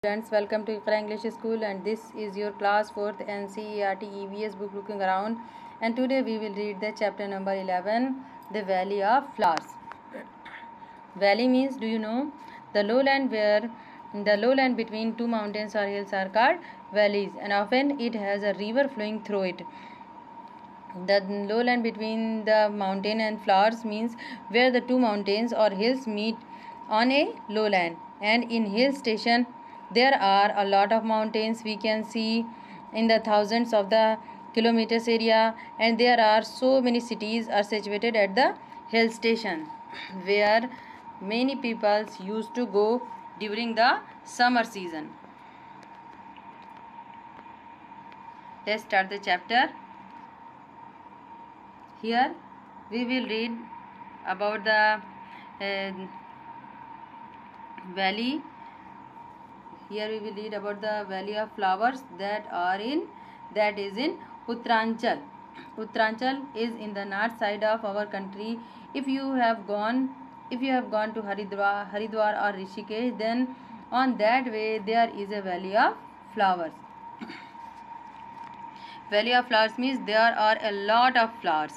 Friends, welcome to Iqra English School, and this is your class 4th NCERT EVS book looking around, and today we will read the chapter number 11, the Valley of Flowers. Valley means, do you know, the lowland between two mountains or hills are called valleys, and often it has a river flowing through it. The lowland between the mountain and flowers means where the two mountains or hills meet on a lowland, and in hill station there are a lot of mountains we can see in the thousands of the kilometers area, and there are so many cities are situated at the hill station where many people used to go during the summer season. Let's start the chapter. Here we will read about the valley. Here we will read about the valley of flowers that is in Uttaranchal. Uttaranchal is in the north side of our country. If you have gone to Haridwar or Rishikesh, then on that way there is a valley of flowers. Valley of flowers means there are a lot of flowers.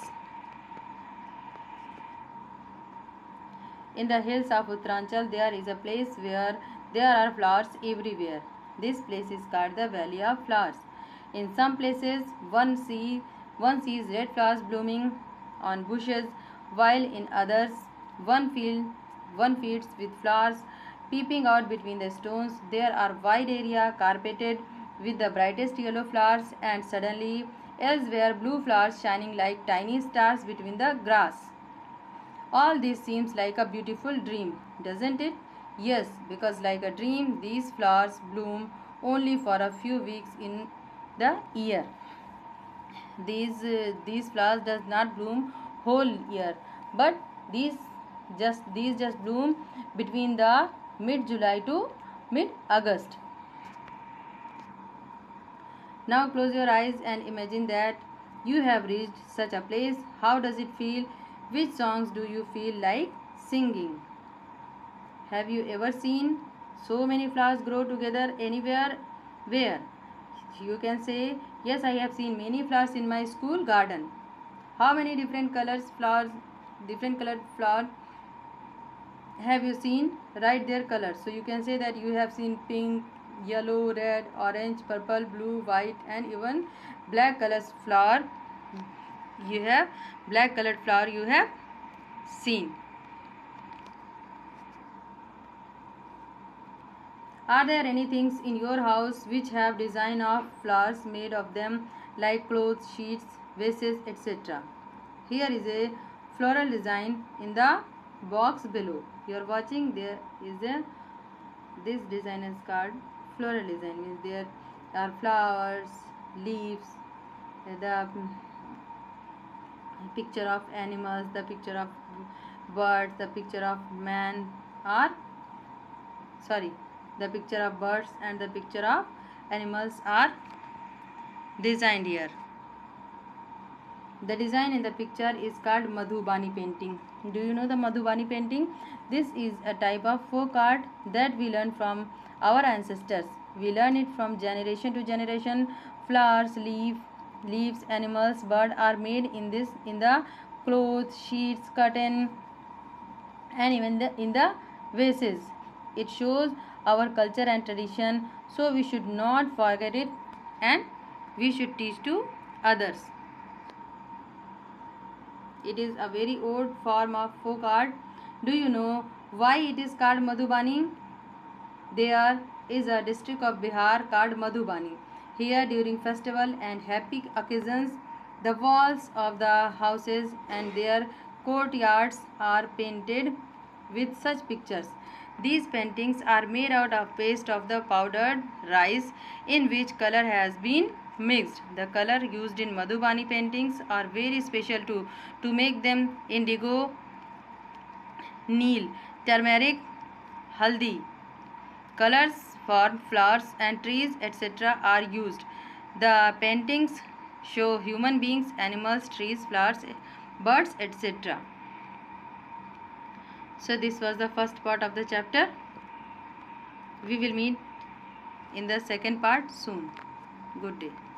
In the hills of Uttaranchal, there is a place where there are flowers everywhere. This place is called the Valley of Flowers. In some places, one sees red flowers blooming on bushes, while in others, one fields with flowers peeping out between the stones. There are wide area carpeted with the brightest yellow flowers, and suddenly elsewhere blue flowers shining like tiny stars between the grass. All this seems like a beautiful dream, doesn't it? Yes, because like a dream, these flowers bloom only for a few weeks in the year. These flowers does not bloom whole year, but these just bloom between the mid July to mid August. Now close your eyes and imagine that you have reached such a place. How does it feel? Which songs do you feel like singing? Have you ever seen so many flowers grow together anywhere? Where? You can say, yes, I have seen many flowers in my school garden. How many different colored flowers have you seen? Write their colors. So you can say that you have seen pink, yellow, red, orange, purple, blue, white, and even black colors flower. You have black colored flower you have seen. Are there any things in your house which have design of flowers made of them, like clothes, sheets, vases, etc.? Here is a floral design in the box below. You are watching, there is this design is called floral design, means there are flowers, leaves, the picture of animals, the picture of birds, the picture of the picture of birds and the picture of animals are designed here. The design in the picture is called Madhubani painting. Do you know the Madhubani painting? This is a type of folk art that we learn from our ancestors. We learn it from generation to generation. Flowers, leaves, animals, birds are made in the clothes, sheets, curtain, and even in the vases. It shows our culture and tradition, so we should not forget it and we should teach to others. It is a very old form of folk art. Do you know why it is called Madhubani? There is a district of Bihar called Madhubani. Here, during festival and happy occasions, the walls of the houses and their courtyards are painted with such pictures. These paintings are made out of paste of the powdered rice in which color has been mixed. The color used in Madhubani paintings are very special too. To make them, indigo, neil, turmeric, haldi. Colors for flowers and trees, etc. are used. The paintings show human beings, animals, trees, flowers, birds, etc. So this was the first part of the chapter. We will meet in the second part soon. Good day.